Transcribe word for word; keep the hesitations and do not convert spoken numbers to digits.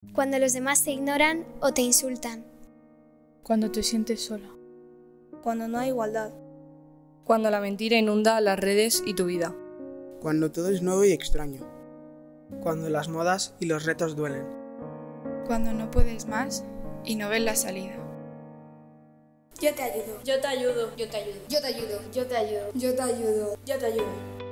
Cuando los demás te ignoran o te insultan. Cuando te sientes sola. Cuando no hay igualdad. Cuando la mentira inunda las redes y tu vida. Cuando todo es nuevo y extraño. Cuando las modas y los retos duelen. Cuando no puedes más y no ves la salida. Yo te ayudo. Yo te ayudo. Yo te ayudo. Yo te ayudo. Yo te ayudo. Yo te ayudo. Yo te ayudo.